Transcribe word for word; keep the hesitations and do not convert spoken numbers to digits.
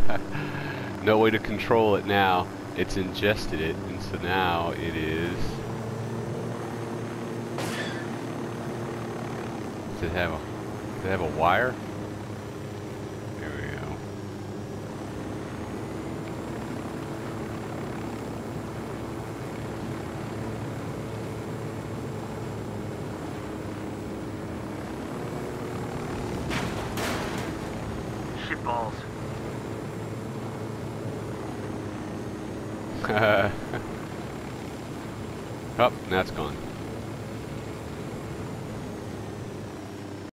No way to control it now. It's ingested it, and so now it is. Does it have a? Does it have a wire? There we go. Shit balls. Oh, now it's gone.